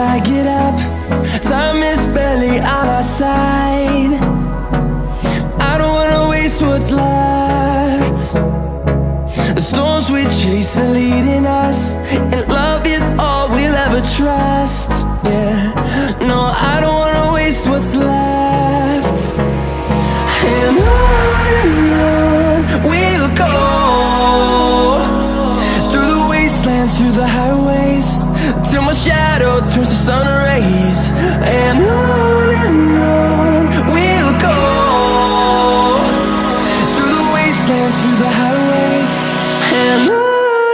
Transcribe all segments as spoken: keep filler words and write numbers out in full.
I get up, time is barely on our side. I don't wanna waste what's left. The storms we chase are leading us, and love is all we'll ever trust. Yeah, no, I don't wanna waste what's left. And on and on we'll go, through the wastelands, through the highways, till my shadow turns to sun rays. And on and on we'll go, through the wastelands, through the highways, and on.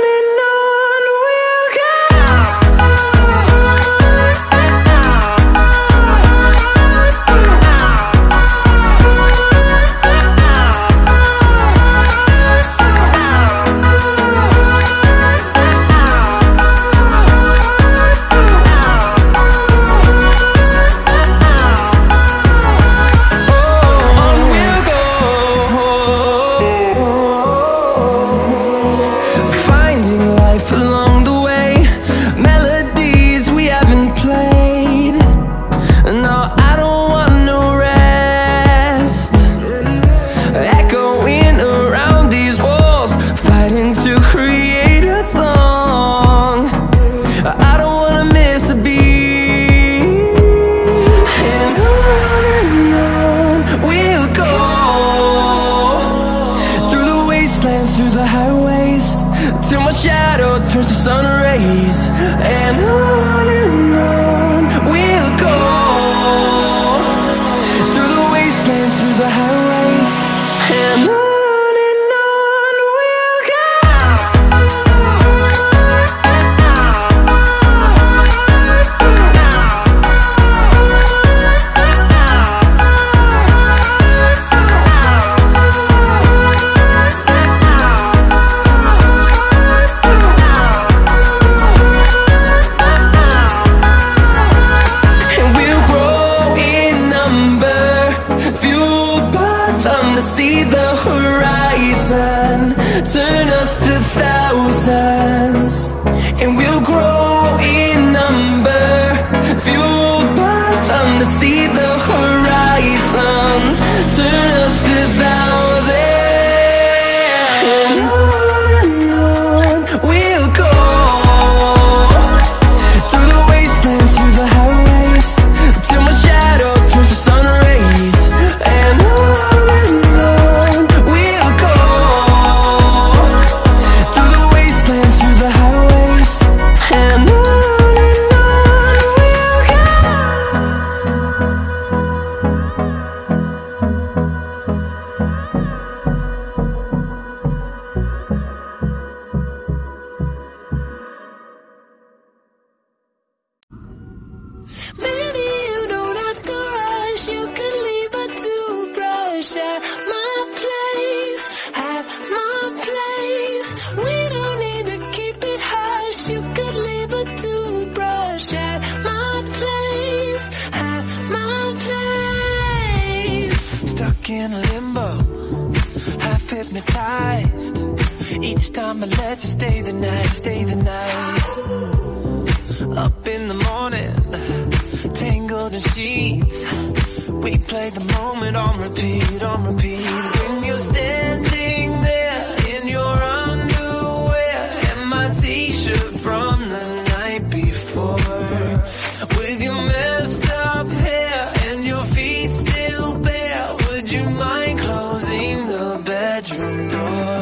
Through the highways, till my shadow turns to sun rays. And on and on we'll go, through the wastelands, through the highways, and on. See the horizon, turn us to thousands, and we'll grow in number, fueled by them. To see the horizon, turn us to thousands, and on and on we'll go, through the wastelands, through the highways, till my shadow turns to sun rays. And on maybe you don't have to rush, you could leave a toothbrush at my place, at my place. We don't need to keep it hush, you could leave a toothbrush at my place, at my place. Stuck in limbo, half hypnotized. Each time I let you stay the night, stay the night. Up in the morning, tangled in sheets, we play the moment on repeat, on repeat. When you're standing there in your underwear and my t-shirt from the night before, with your messed up hair and your feet still bare, would you mind closing the bedroom door?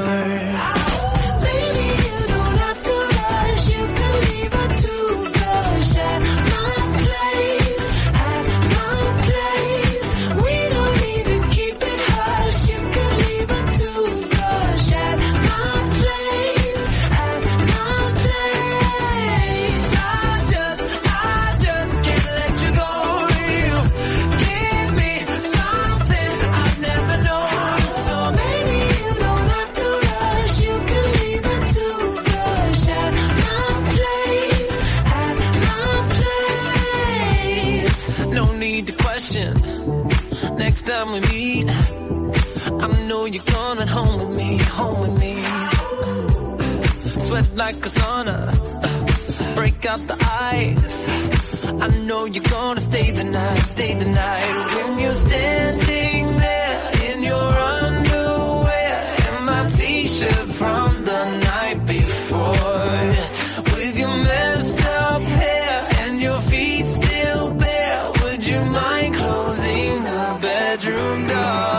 Next time we meet, I know you're coming home with me, home with me. Sweat like a sauna, break out the ice. I know you're gonna stay the night, stay the night. When you're standing there in your underwear and my t-shirt from the night before, with your messed up hair and your feet still bare, would you mind closing the bedroom door?